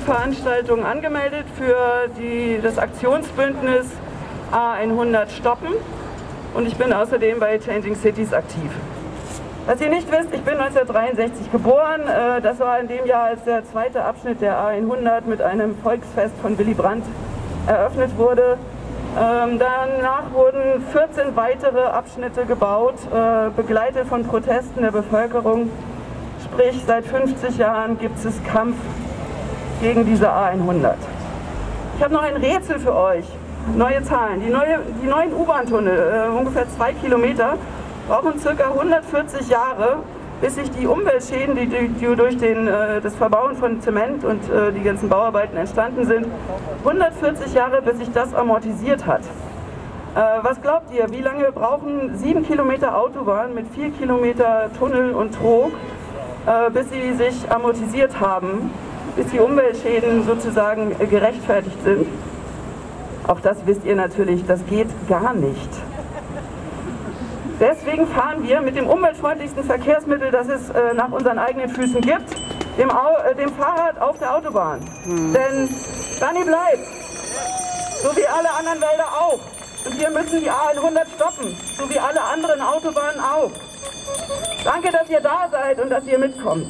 Veranstaltung angemeldet für das Aktionsbündnis A100 stoppen und ich bin außerdem bei Changing Cities aktiv. Was ihr nicht wisst, ich bin 1963 geboren, das war in dem Jahr, als der zweite Abschnitt der A100 mit einem Volksfest von Willy Brandt eröffnet wurde. Danach wurden 14 weitere Abschnitte gebaut, begleitet von Protesten der Bevölkerung. Sprich, seit 50 Jahren gibt es Kampf gegen diese A100. Ich habe noch ein Rätsel für euch. Neue Zahlen. Die neuen U-Bahn-Tunnel, ungefähr 2 Kilometer, brauchen ca. 140 Jahre, bis sich die Umweltschäden, die durch das Verbauen von Zement und die ganzen Bauarbeiten entstanden sind, 140 Jahre, bis sich das amortisiert hat. Was glaubt ihr, wie lange brauchen 7 Kilometer Autobahn mit 4 Kilometer Tunnel und Trog, bis sie sich amortisiert haben, bis die Umweltschäden sozusagen gerechtfertigt sind? Auch das wisst ihr natürlich, das geht gar nicht. Deswegen fahren wir mit dem umweltfreundlichsten Verkehrsmittel, das es nach unseren eigenen Füßen gibt, dem Fahrrad auf der Autobahn. Denn Dani bleibt, so wie alle anderen Wälder auch. Und wir müssen die A100 stoppen, so wie alle anderen Autobahnen auch. Danke, dass ihr da seid und dass ihr mitkommt.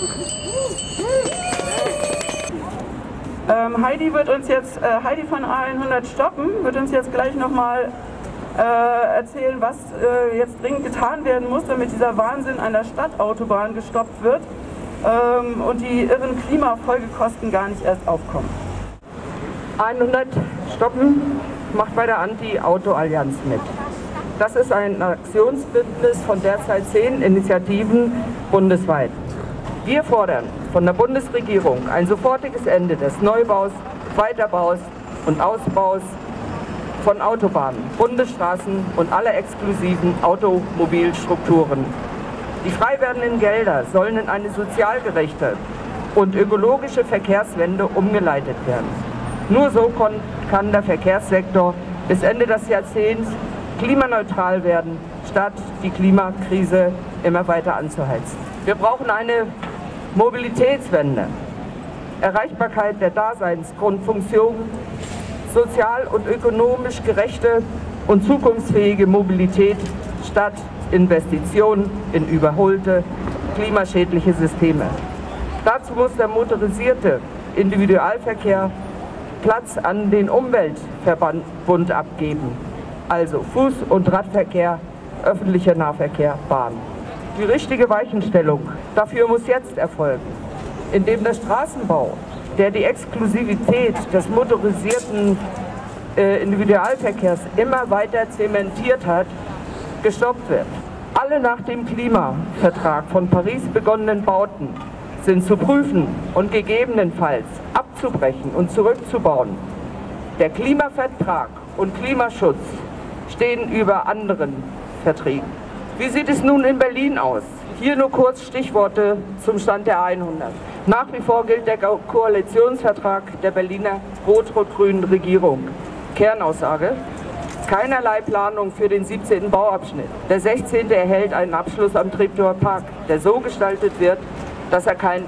Heidi von A100 stoppen, wird uns jetzt gleich nochmal erzählen, was jetzt dringend getan werden muss, damit dieser Wahnsinn einer Stadtautobahn gestoppt wird und die irren Klimafolgekosten gar nicht erst aufkommen. A100 stoppen macht bei der Anti-Auto-Allianz mit. Das ist ein Aktionsbündnis von derzeit 10 Initiativen bundesweit. Wir fordern von der Bundesregierung ein sofortiges Ende des Neubaus, Weiterbaus und Ausbaus von Autobahnen, Bundesstraßen und aller exklusiven Automobilstrukturen. Die frei werdenden Gelder sollen in eine sozial gerechte und ökologische Verkehrswende umgeleitet werden. Nur so kann der Verkehrssektor bis Ende des Jahrzehnts klimaneutral werden, statt die Klimakrise immer weiter anzuheizen. Wir brauchen eine Mobilitätswende, Erreichbarkeit der Daseinsgrundfunktionen, sozial und ökonomisch gerechte und zukunftsfähige Mobilität statt Investitionen in überholte, klimaschädliche Systeme. Dazu muss der motorisierte Individualverkehr Platz an den Umweltverbund abgeben, also Fuß- und Radverkehr, öffentlicher Nahverkehr, Bahn. Die richtige Weichenstellung dafür muss jetzt erfolgen, indem der Straßenbau, der die Exklusivität des motorisierten Individualverkehrs immer weiter zementiert hat, gestoppt wird. Alle nach dem Klimavertrag von Paris begonnenen Bauten sind zu prüfen und gegebenenfalls abzubrechen und zurückzubauen. Der Klimavertrag und Klimaschutz stehen über anderen Verträgen. Wie sieht es nun in Berlin aus? Hier nur kurz Stichworte zum Stand der A100. Nach wie vor gilt der Koalitionsvertrag der Berliner rot-rot-grünen Regierung. Kernaussage: keinerlei Planung für den 17. Bauabschnitt. Der 16. erhält einen Abschluss am Treptower Park, der so gestaltet wird, dass er kein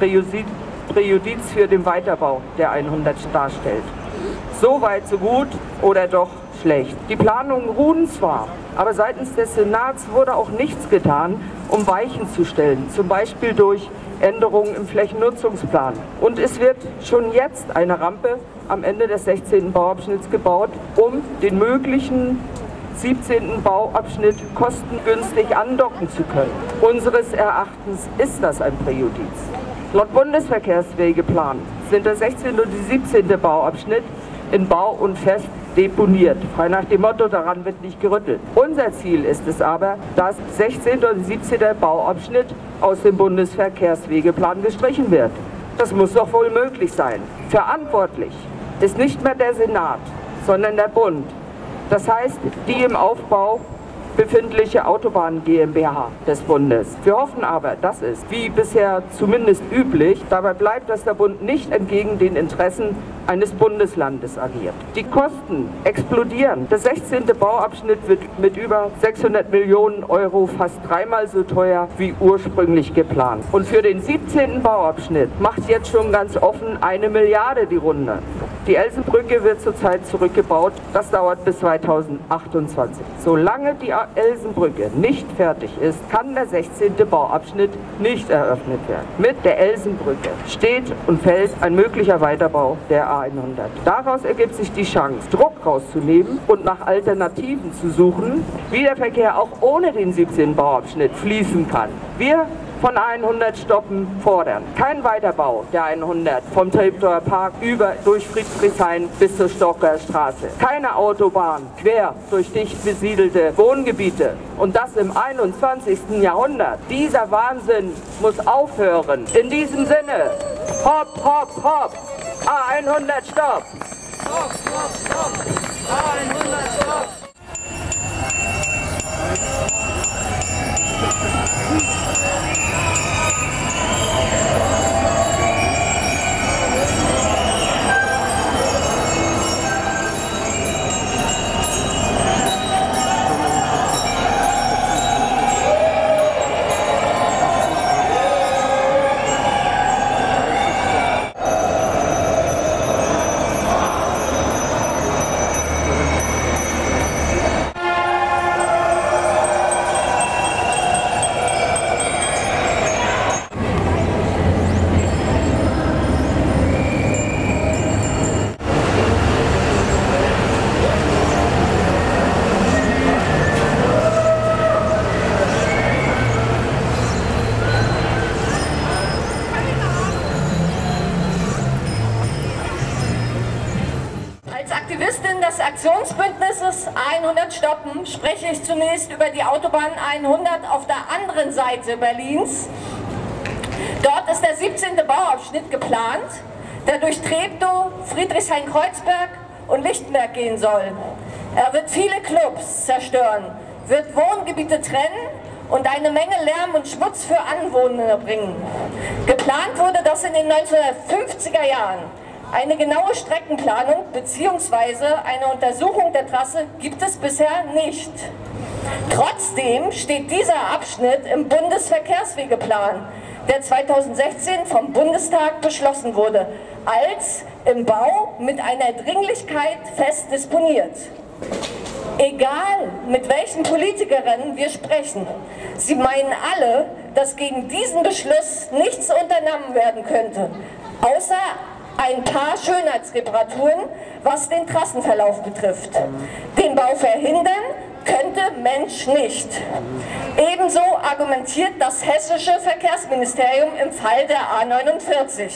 Präjudiz für den Weiterbau der 100 darstellt. So weit, so gut oder doch schlecht. Die Planungen ruhen zwar, aber seitens des Senats wurde auch nichts getan, um Weichen zu stellen, zum Beispiel durch Änderungen im Flächennutzungsplan. Und es wird schon jetzt eine Rampe am Ende des 16. Bauabschnitts gebaut, um den möglichen 17. Bauabschnitt kostengünstig andocken zu können. Unseres Erachtens ist das ein Präjudiz. Laut Bundesverkehrswegeplan sind der 16. und die 17. Bauabschnitt in Bau und Fest deponiert. Frei nach dem Motto, daran wird nicht gerüttelt. Unser Ziel ist es aber, dass 16. und 17. Bauabschnitt aus dem Bundesverkehrswegeplan gestrichen wird. Das muss doch wohl möglich sein. Verantwortlich ist nicht mehr der Senat, sondern der Bund. Das heißt, die im Aufbau befindliche Autobahn GmbH des Bundes. Wir hoffen aber, dass es, wie bisher zumindest üblich, dabei bleibt, dass der Bund nicht entgegen den Interessen eines Bundeslandes agiert. Die Kosten explodieren. Der 16. Bauabschnitt wird mit über 600 Millionen Euro fast dreimal so teuer wie ursprünglich geplant. Und für den 17. Bauabschnitt macht jetzt schon ganz offen 1 Milliarde die Runde. Die Elsenbrücke wird zurzeit zurückgebaut. Das dauert bis 2028. Solange die Elsenbrücke nicht fertig ist, kann der 16. Bauabschnitt nicht eröffnet werden. Mit der Elsenbrücke steht und fällt ein möglicher Weiterbau der A100. Daraus ergibt sich die Chance, Druck rauszunehmen und nach Alternativen zu suchen, wie der Verkehr auch ohne den 17. Bauabschnitt fließen kann. Wir von A100 stoppen fordern. Kein Weiterbau der A100 vom Treptower Park durch Friedrichshain bis zur Stocker Straße. Keine Autobahn quer durch dicht besiedelte Wohngebiete. Und das im 21. Jahrhundert. Dieser Wahnsinn muss aufhören. In diesem Sinne, hopp, hopp, hopp, A100 stopp! Hopp, hopp, hopp, A100 stopp! Aktivistin des Aktionsbündnisses A100 stoppen spreche ich zunächst über die Autobahn A100 auf der anderen Seite Berlins. Dort ist der 17. Bauabschnitt geplant, der durch Treptow, Friedrichshain-Kreuzberg und Lichtenberg gehen soll. Er wird viele Clubs zerstören, wird Wohngebiete trennen und eine Menge Lärm und Schmutz für Anwohner bringen. Geplant wurde das in den 1950er Jahren. Eine genaue Streckenplanung bzw. eine Untersuchung der Trasse gibt es bisher nicht. Trotzdem steht dieser Abschnitt im Bundesverkehrswegeplan, der 2016 vom Bundestag beschlossen wurde, als im Bau mit einer Dringlichkeit fest disponiert. Egal, mit welchen Politikerinnen wir sprechen, sie meinen alle, dass gegen diesen Beschluss nichts unternommen werden könnte, außer ein paar Schönheitsreparaturen, was den Trassenverlauf betrifft. Den Bau verhindern könnte Mensch nicht. Ebenso argumentiert das hessische Verkehrsministerium im Fall der A49.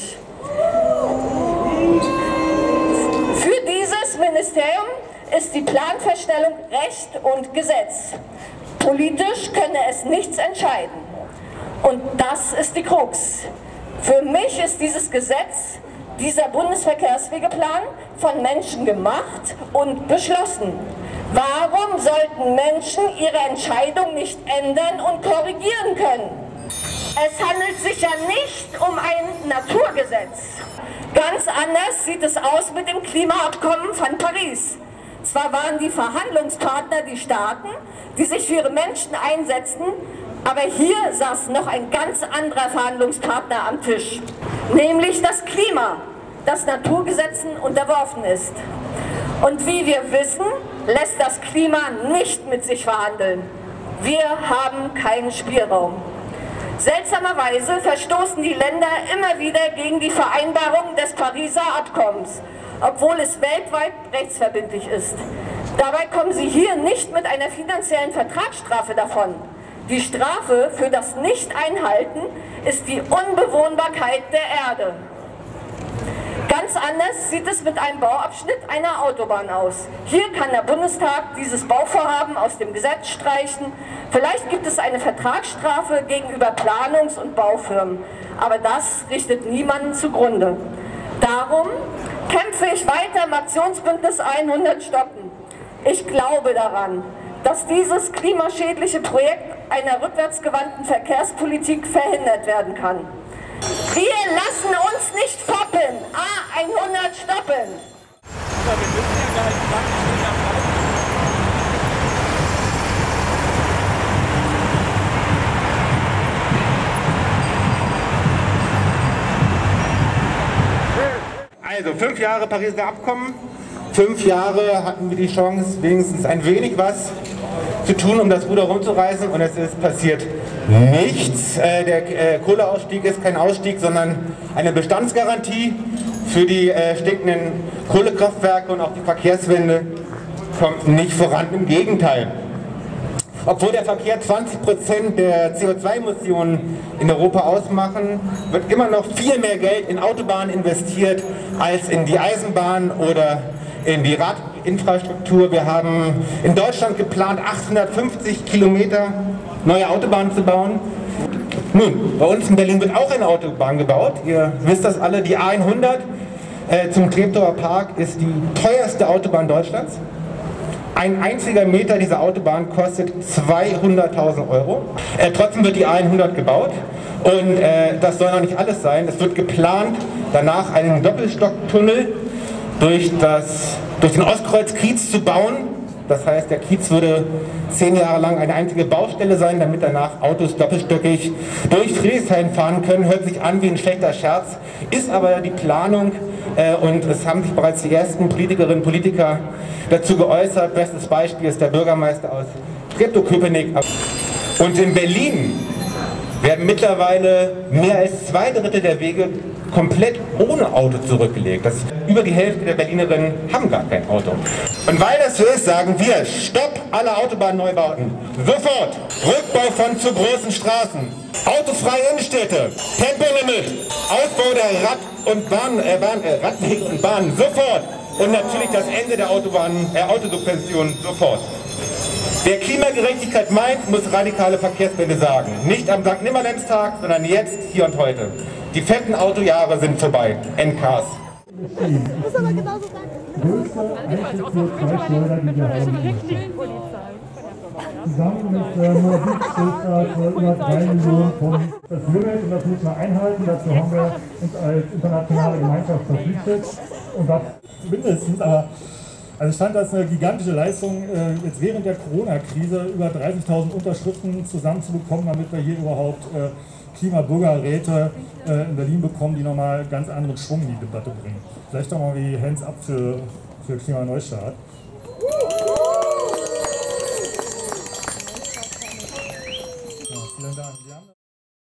Für dieses Ministerium ist die Planfeststellung Recht und Gesetz. Politisch könne es nichts entscheiden. Und das ist die Krux. Für mich ist dieses Gesetz, dieser Bundesverkehrswegeplan, von Menschen gemacht und beschlossen. Warum sollten Menschen ihre Entscheidung nicht ändern und korrigieren können? Es handelt sich ja nicht um ein Naturgesetz. Ganz anders sieht es aus mit dem Klimaabkommen von Paris. Zwar waren die Verhandlungspartner die Staaten, die sich für ihre Menschen einsetzten, aber hier saß noch ein ganz anderer Verhandlungspartner am Tisch, nämlich das Klima, das Naturgesetzen unterworfen ist. Und wie wir wissen, lässt das Klima nicht mit sich verhandeln. Wir haben keinen Spielraum. Seltsamerweise verstoßen die Länder immer wieder gegen die Vereinbarung des Pariser Abkommens, obwohl es weltweit rechtsverbindlich ist. Dabei kommen sie hier nicht mit einer finanziellen Vertragsstrafe davon. Die Strafe für das Nicht-Einhalten ist die Unbewohnbarkeit der Erde. Ganz anders sieht es mit einem Bauabschnitt einer Autobahn aus. Hier kann der Bundestag dieses Bauvorhaben aus dem Gesetz streichen. Vielleicht gibt es eine Vertragsstrafe gegenüber Planungs- und Baufirmen. Aber das richtet niemanden zugrunde. Darum kämpfe ich weiter im Aktionsbündnis A100 stoppen. Ich glaube daran, dass dieses klimaschädliche Projekt einer rückwärtsgewandten Verkehrspolitik verhindert werden kann. Wir lassen uns nicht foppen. A100 stoppen. Aber wir müssen ja gar nicht 20 Stunden am Laufen. Also 5 Jahre Pariser Abkommen, 5 Jahre hatten wir die Chance, wenigstens ein wenig was zu tun, um das Ruder rumzureißen, und es ist passiert nichts. Der Kohleausstieg ist kein Ausstieg, sondern eine Bestandsgarantie für die stinkenden Kohlekraftwerke, und auch die Verkehrswende kommt nicht voran, im Gegenteil. Obwohl der Verkehr 20% der CO2-Emissionen in Europa ausmachen, wird immer noch viel mehr Geld in Autobahnen investiert als in die Eisenbahn oder in die Radinfrastruktur. Wir haben in Deutschland geplant, 850 Kilometer neue Autobahnen zu bauen. Nun, bei uns in Berlin wird auch eine Autobahn gebaut. Ihr wisst das alle, die A100 zum Treptower Park ist die teuerste Autobahn Deutschlands. Ein einziger Meter dieser Autobahn kostet 200.000 €. Trotzdem wird die A100 gebaut, und das soll noch nicht alles sein. Es wird geplant, danach einen Doppelstocktunnel durch den Ostkreuz-Kiez zu bauen. Das heißt, der Kiez würde 10 Jahre lang eine einzige Baustelle sein, damit danach Autos doppelstöckig durch Friedrichshain fahren können. Hört sich an wie ein schlechter Scherz, ist aber die Planung, und es haben sich bereits die ersten Politikerinnen und Politiker dazu geäußert. Bestes Beispiel ist der Bürgermeister aus Treptow-Köpenick. Und in Berlin werden mittlerweile mehr als 2/3 der Wege komplett ohne Auto zurückgelegt. Das ist über die Hälfte der Berlinerinnen haben gar kein Auto. Und weil das so ist, sagen wir, Stopp alle Autobahnneubauten. Sofort! Rückbau von zu großen Straßen. Autofreie Innenstädte. Tempolimit. Ausbau der Radwege und Bahnen. Sofort! Und natürlich das Ende der Autosubventionen sofort. Wer Klimagerechtigkeit meint, muss radikale Verkehrswende sagen. Nicht am St. Nimmerleinstag, sondern jetzt, hier und heute. Die fetten Autojahre sind vorbei. NKs. Muss aber genauso zusammen mit Moabit steht da für über 3 Millionen Tonnen das Limit, und das müssen wir einhalten. Dazu haben wir uns als internationale Gemeinschaft verpflichtet. Und das mindestens, aber also ich fand das eine gigantische Leistung, jetzt während der Corona-Krise über 30.000 Unterschriften zusammenzubekommen, damit wir hier überhaupt Klimabürgerräte in Berlin bekommen, die nochmal ganz anderen Schwung in die Debatte bringen. Vielleicht doch mal wie Hands up für Klimaneustart. Ja, vielen Dank.